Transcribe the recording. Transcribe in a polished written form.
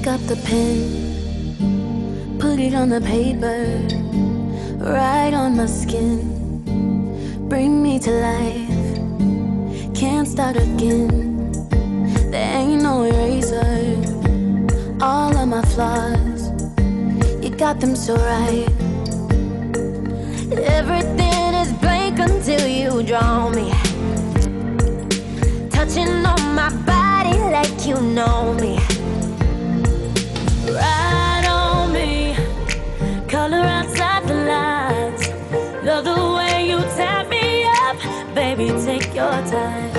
Pick up the pen, put it on the paper, right on my skin. Bring me to life, can't start again. There ain't no eraser, all of my flaws, you got them so right. Everything is blank until you draw me, touching on my body like you know me. Ride on me, color outside the lines. Love the way you tap me up, baby, take your time.